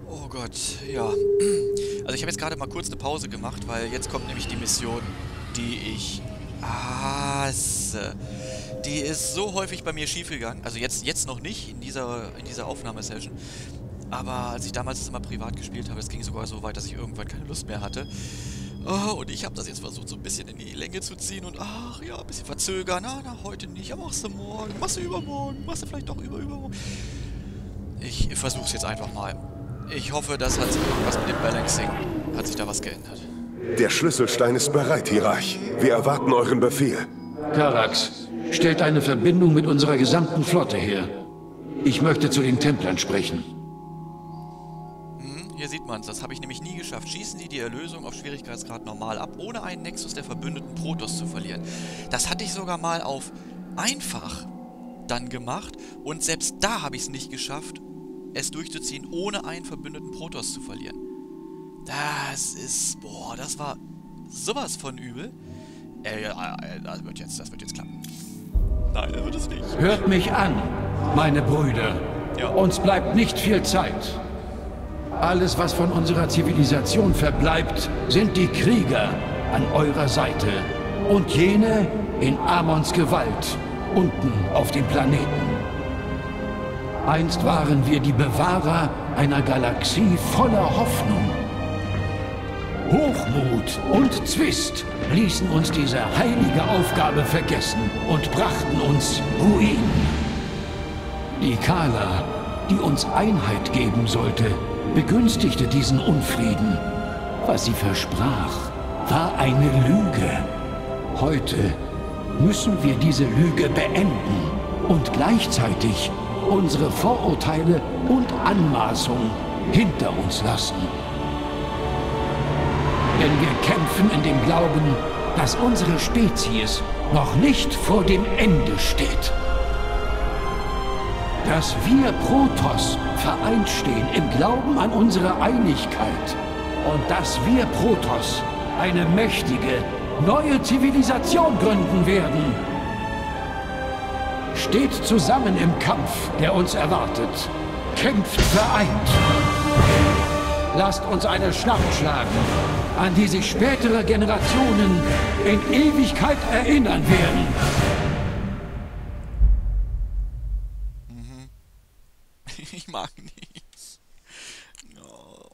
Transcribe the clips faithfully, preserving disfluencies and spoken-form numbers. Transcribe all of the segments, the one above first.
Oh Gott, ja. Also ich habe jetzt gerade mal kurz eine Pause gemacht, weil jetzt kommt nämlich die Mission, die ich hasse. Die ist so häufig bei mir schiefgegangen. Also jetzt, jetzt noch nicht, in dieser, in dieser Aufnahmesession. Aber als ich damals das immer privat gespielt habe, es ging sogar so weit, dass ich irgendwann keine Lust mehr hatte. Oh, und ich habe das jetzt versucht, so ein bisschen in die Länge zu ziehen und ach ja, ein bisschen verzögern. Na, na, heute nicht, ja, machst du morgen, machst du übermorgen, machst du vielleicht doch über übermorgen. Ich versuche es jetzt einfach mal. Ich hoffe, das hat sich irgendwas mit dem Balancing, hat sich da was geändert. Der Schlüsselstein ist bereit, Hierarch. Wir erwarten euren Befehl. Karax, stellt eine Verbindung mit unserer gesamten Flotte her. Ich möchte zu den Templern sprechen. Hm, hier sieht man es. Das habe ich nämlich nie geschafft. Schießen Sie die Erlösung auf Schwierigkeitsgrad normal ab, ohne einen Nexus der verbündeten Protoss zu verlieren. Das hatte ich sogar mal auf einfach dann gemacht und selbst da habe ich es nicht geschafft, es durchzuziehen, ohne einen verbündeten Protoss zu verlieren. Das ist... Boah, das war sowas von übel. Äh, äh, das wird jetzt, das wird jetzt klappen. Nein, das wird es nicht. Hört mich an, meine Brüder. Ja. Uns bleibt nicht viel Zeit. Alles, was von unserer Zivilisation verbleibt, sind die Krieger an eurer Seite und jene in Amons Gewalt, unten auf dem Planeten. Einst waren wir die Bewahrer einer Galaxie voller Hoffnung. Hochmut und Zwist ließen uns diese heilige Aufgabe vergessen und brachten uns Ruin. Die Kala, die uns Einheit geben sollte, begünstigte diesen Unfrieden. Was sie versprach, war eine Lüge. Heute müssen wir diese Lüge beenden und gleichzeitig unsere Vorurteile und Anmaßungen hinter uns lassen. Denn wir kämpfen in dem Glauben, dass unsere Spezies noch nicht vor dem Ende steht. Dass wir Protoss vereint stehen im Glauben an unsere Einigkeit und dass wir Protoss eine mächtige, neue Zivilisation gründen werden. Steht zusammen im Kampf, der uns erwartet. Kämpft vereint. Lasst uns eine Schlacht schlagen, an die sich spätere Generationen in Ewigkeit erinnern werden. Mhm. Ich mag nichts. Oh.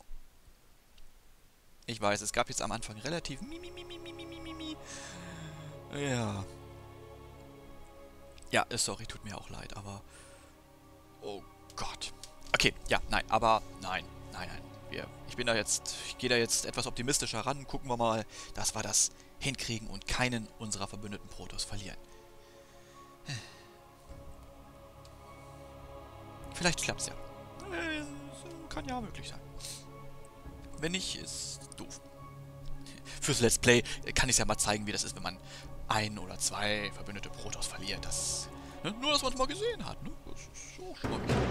Ich weiß, es gab jetzt am Anfang relativ mi, mi, mi, mi, mi, mi, mi, mi. Ja. Ja, sorry, tut mir auch leid, aber... Oh Gott. Okay, ja, nein, aber nein, nein, nein. Wir, ich bin da jetzt, ich gehe da jetzt etwas optimistischer ran. Gucken wir mal, dass wir das hinkriegen und keinen unserer verbündeten Protoss verlieren. Vielleicht klappt's ja. Kann ja möglich sein. Wenn nicht, ist doof. Fürs Let's Play kann ich es ja mal zeigen, wie das ist, wenn man ein oder zwei verbündete Protoss verliert. Das, ne? Nur, dass man es mal gesehen hat. Ne? Das ist auch schon mal wichtig.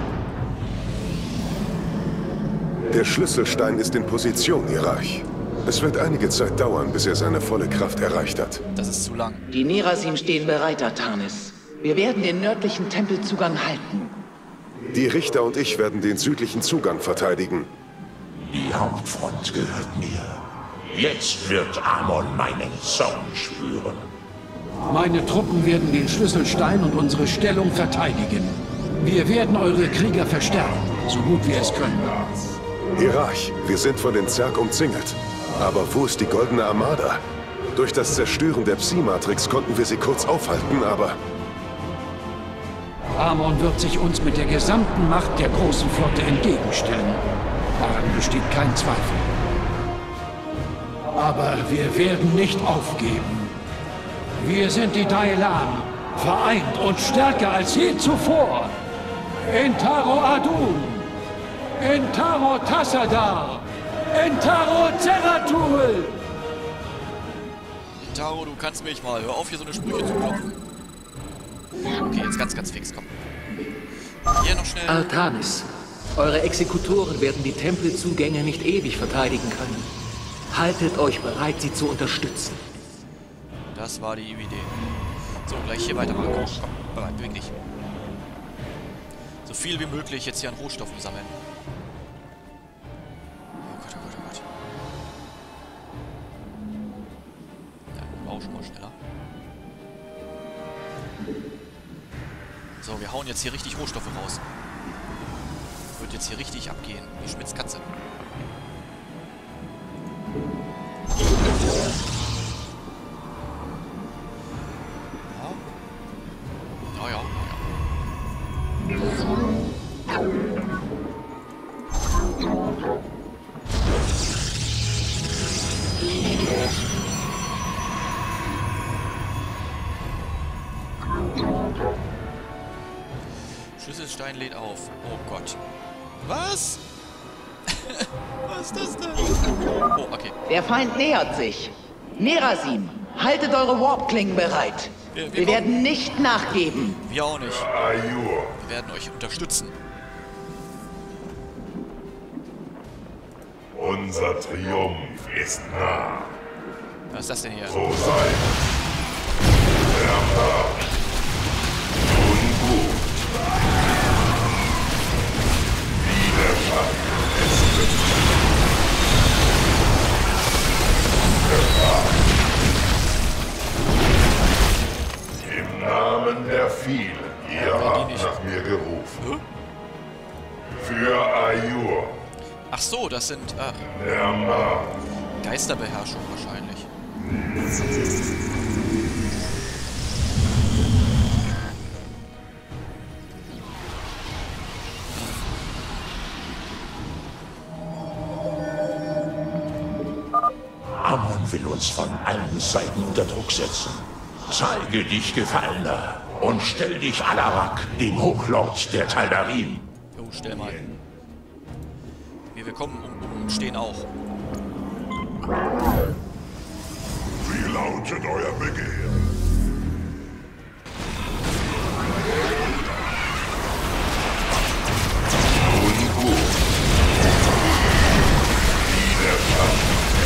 Der Schlüsselstein ist in Position, Hierarch. Es wird einige Zeit dauern, bis er seine volle Kraft erreicht hat. Das ist zu lang. Die Nerasim stehen bereit, Artanis. Wir werden den nördlichen Tempelzugang halten. Die Richter und ich werden den südlichen Zugang verteidigen. Die Hauptfront gehört mir. Jetzt wird Amon meinen Zorn spüren. Meine Truppen werden den Schlüsselstein und unsere Stellung verteidigen. Wir werden eure Krieger verstärken, so gut wir es können. Hierarch, wir sind von den Zerg umzingelt. Aber wo ist die Goldene Armada? Durch das Zerstören der Psi-Matrix konnten wir sie kurz aufhalten, aber... Amon wird sich uns mit der gesamten Macht der großen Flotte entgegenstellen. Daran besteht kein Zweifel. Aber wir werden nicht aufgeben. Wir sind die Dailan, vereint und stärker als je zuvor. Entaro Adun! Entaro Tassadar! Entaro Zeratul! Entaro, du kannst mich mal. Hör auf, hier so eine Sprüche zu klopfen. Okay, jetzt ganz, ganz fix, komm. Hier noch schnell. Artanis, eure Exekutoren werden die Tempelzugänge nicht ewig verteidigen können. Haltet euch bereit, sie zu unterstützen. Das war die Idee. So, gleich hier weitermachen. Komm, komm, bereit, beweg dich. So viel wie möglich jetzt hier an Rohstoffen sammeln. So, wir hauen jetzt hier richtig Rohstoffe raus. Wird jetzt hier richtig abgehen. Wie Schmitz Katze. Ja. Ja, ja. Schlüsselstein lädt auf. Oh Gott. Was? Was ist das denn? Oh, okay. Der Feind nähert sich. Nerasim, haltet eure Warp-Klingen bereit. Wir, wir, Wir werden nicht nachgeben. Wir auch nicht. Ayur, Wir werden euch unterstützen. unser Triumph ist nah. Was ist das denn hier? So sei es. Der Macht. Ungut. Widerstand ist befreit. Gefahr. Im Namen der vielen, ihr habt nach mir gerufen. Für Ayur. Ach so, das sind äh, Der Macht. Geisterbeherrschung wahrscheinlich. Amon will uns von allen Seiten unter Druck setzen. Zeige dich Gefallener und stell dich Alarak, dem Hochlord der Taldarim. Jo, stell mal. Wir, wir kommen um, um stehen auch. Wie lautet euer Begehren? Nun gut. Widerstand.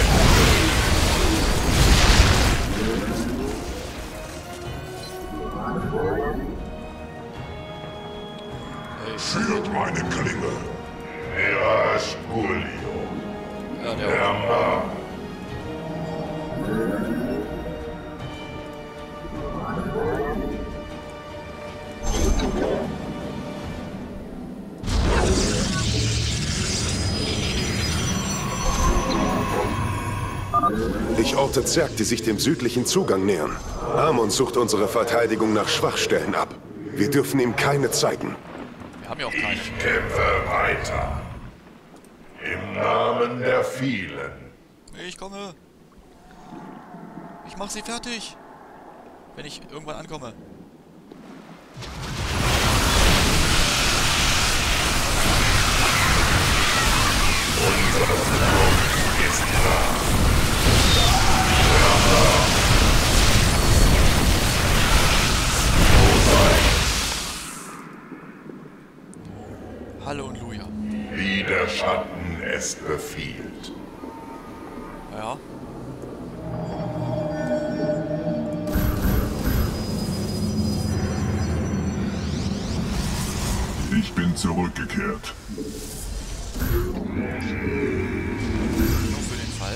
Hey, Führt meine Klinge. Er ist Gulio. ja, der Der Mann. Ich orte Zerg, die sich dem südlichen Zugang nähern. Amon sucht unsere Verteidigung nach Schwachstellen ab. Wir dürfen ihm keine zeigen. Wir haben ja auch keine. Ich kämpfe weiter. Im Namen der vielen. Ich komme. Ich mach sie fertig. Wenn ich irgendwann ankomme. Unser Triumph ist nah. Halleluja. Wie der Schatten es befiehlt. Ja. Ich bin zurückgekehrt. Nur für den Fall.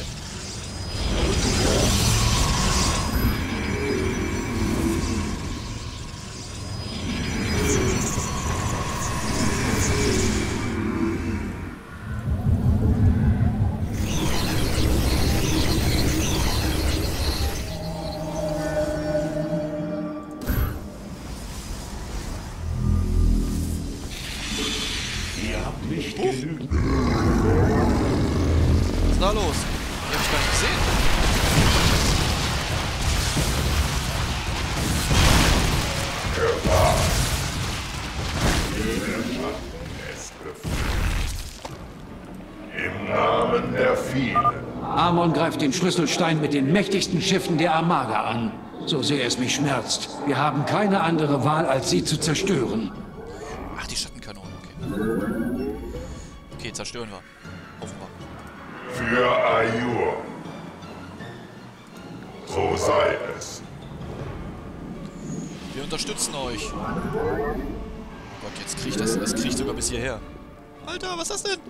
Ihr habt nicht genügend. Was ist da los? Die hab ich gar nicht gesehen. Gefahr. Wie der Schatten es befiehlt. Im Namen der vielen. Amon greift den Schlüsselstein mit den mächtigsten Schiffen der Armada an. So sehr es mich schmerzt. Wir haben keine andere Wahl, als sie zu zerstören. Ach, die Schattenkanone. Okay. Okay, zerstören wir. Offenbar. Für Ayur. So sei es. Wir unterstützen euch. Oh Gott, jetzt kriecht das. Das kriecht sogar bis hierher. Alter, was ist das denn?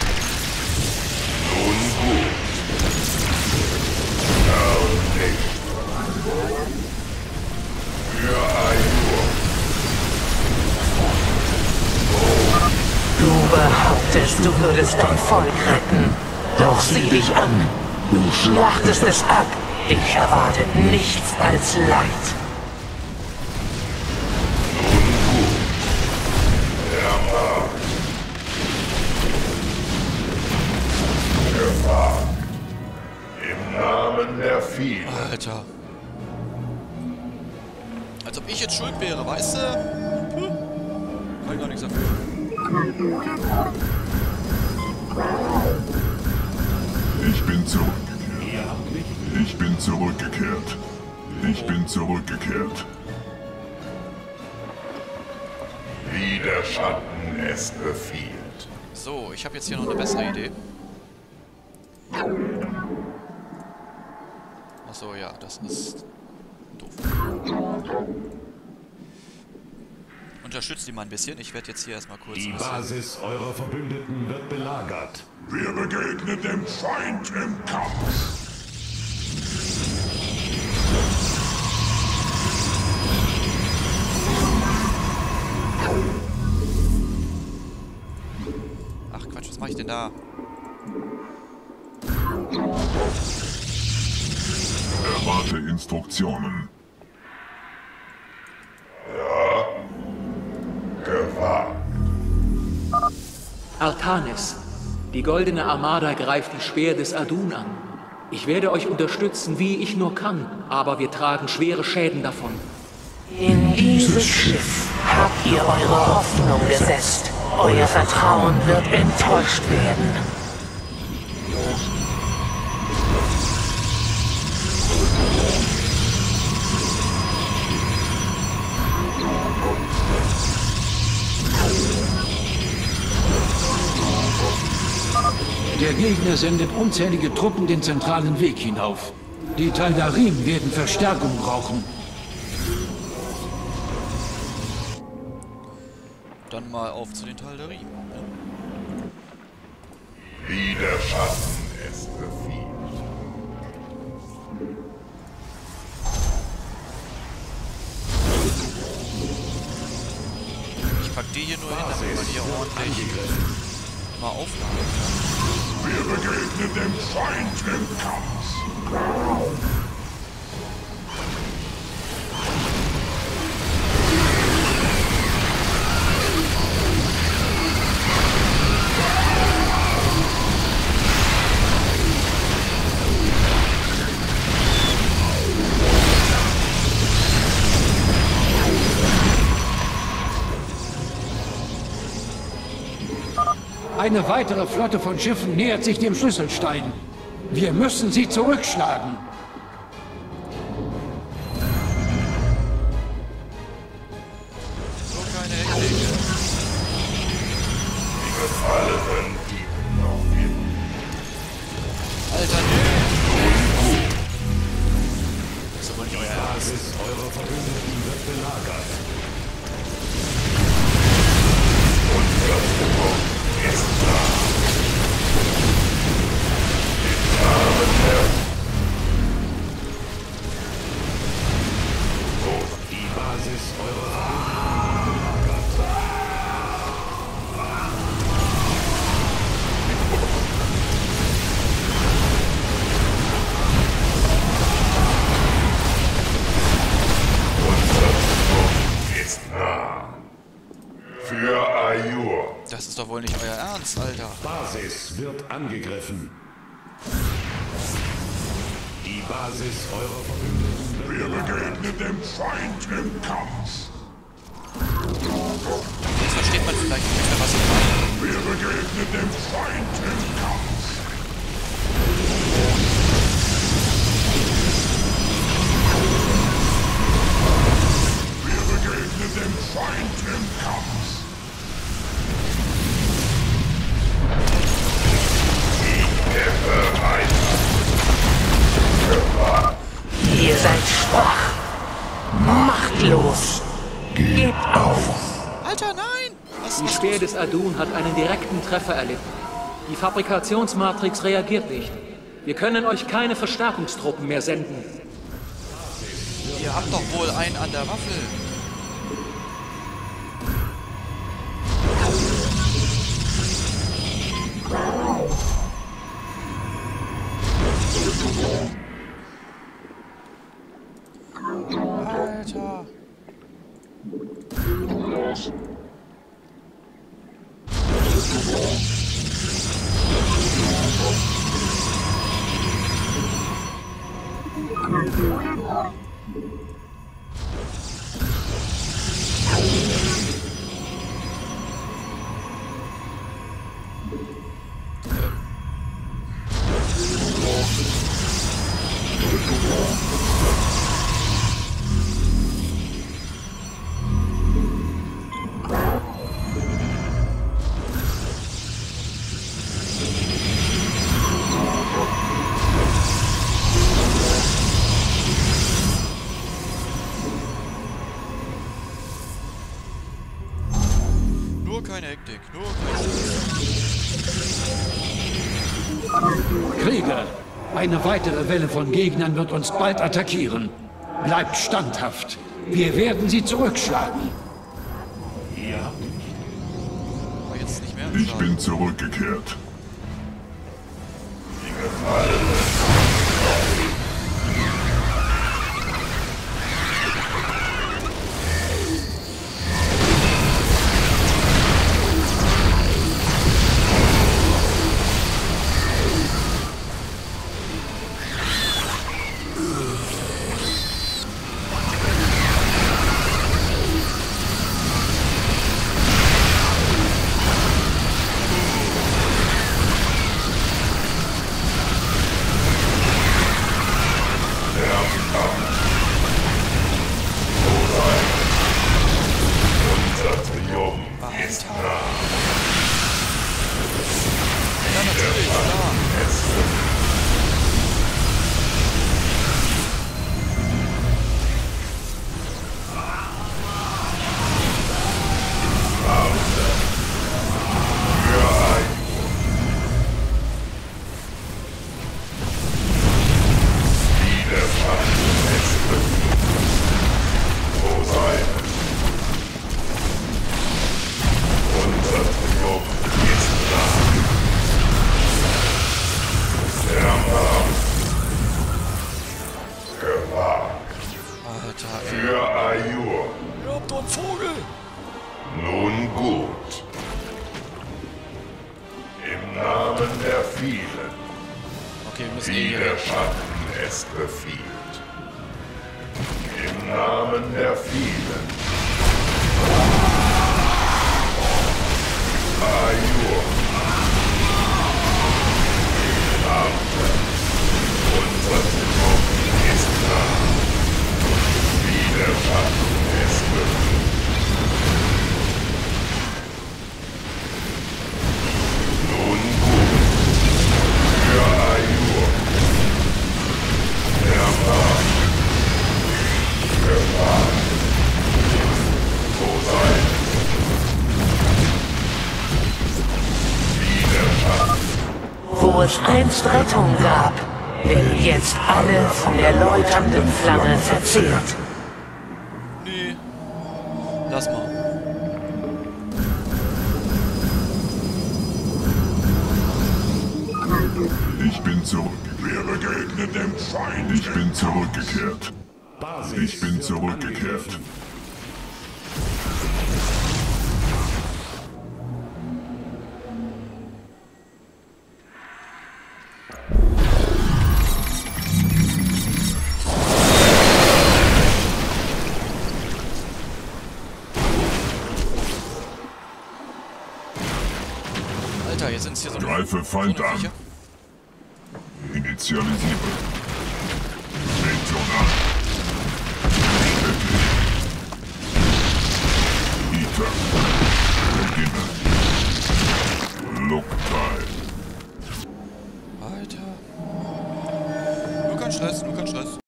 Nun gut. Ja und nicht. behauptest, du würdest dein Volk retten. Doch sieh dich an. Du schlachtest es ab. Dich erwartet nichts als Leid. Gefahr. Im Namen der Vielen. Alter. Als ob ich jetzt schuld wäre, weißt du? Puh. Kann ich gar nichts dafür. Ich bin zurückgekehrt. Ich bin zurückgekehrt. Ich bin zurückgekehrt. Wie der Schatten es befiehlt. So, ich habe jetzt hier noch eine bessere Idee. Achso, ja, das ist doof. Unterstützt die mal ein bisschen. Ich werde jetzt hier erstmal kurz... Die Basis eurer Verbündeten wird belagert. Wir begegnen dem Feind im Kampf. Ach Quatsch, was mache ich denn da? Erwarte Instruktionen. Ja. Gefahr. Artanis, die Goldene Armada greift die Speer des Adun an. Ich werde euch unterstützen, wie ich nur kann, aber wir tragen schwere Schäden davon. In dieses Schiff habt ihr eure Hoffnung gesetzt. Euer Vertrauen wird enttäuscht werden. Der Gegner sendet unzählige Truppen den zentralen Weg hinauf. Die Taldarim werden Verstärkung brauchen. Dann mal auf zu den Taldarim. Wie der Schatten es befiehlt. Ich pack die hier nur hin, damit man hier ordentlich mal aufladen kann. Wir begegnen dem Feind im Kampf. Eine weitere Flotte von Schiffen nähert sich dem Schlüsselstein. Wir müssen sie zurückschlagen. So keine Hektik. Die Gefallenen dienen noch hin. Alter, nee! Das ist aber nicht euer Ernst. Basis eurer Verbündeten wird belagert. Unser Zukunft ist da. Im Namen der Die Basis eurer Verbündeten wird belagert. Unser Zukunft ist nah. Für Ayur. Das ist doch wohl nicht euer Ernst, Alter. Basis wird angegriffen. Die Basis eurer Verbündeten wird Wir begegnen dem Feind im Kampf. Jetzt versteht man vielleicht nicht mehr, was ich meine. Wir begegnen dem Feind im Kampf. Wir begegnen dem Feind im Kampf. Kämpfe weiter. Gefahr. Ihr seid schwach. Machtlos. Gebt auf. Alter, nein! Was, Die was Speer des Adun hat einen direkten Treffer erlitten. Die Fabrikationsmatrix reagiert nicht. Wir können euch keine Verstärkungstruppen mehr senden. Ihr habt doch wohl einen an der Waffel. aus. Nur keine Hektik, nur keine Hektik. Krieger, eine weitere Welle von Gegnern wird uns bald attackieren. Bleibt standhaft. Wir werden sie zurückschlagen. Ja. Aber jetzt nicht mehr. Ich bin zurückgekehrt. Die Gefallenen. Nun gut. Im Namen der Vielen. Okay, wir müssen Wie eh hier der weg. Schatten es befiehlt. Im Namen der Vielen. Ayur. Warte. Unser Triumph ist nah. Wie der Schatten es befiehlt. Nun gut. Für Ayur. Der Mann. Gefahr. So sei es. Wie der Schatten. Wo es einst Rettung gab, wird jetzt alle von der läuternden Flamme verzehrt. Nee. Lass mal. Ich bin zurück. Wir begegnen dem Feind. Ich bin zurückgekehrt. Basis Ich bin wird zurückgekehrt. angegriffen. Alter, jetzt sind es hier so Greife so Feind eine an. Viecher. Initialisiere.